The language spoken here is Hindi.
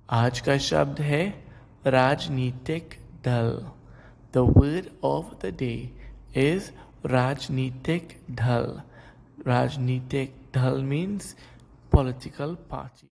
आज का शब्द है राजनीतिक दल। The word of the day is Rajnitik Dhal. Rajnitik Dhal means political party.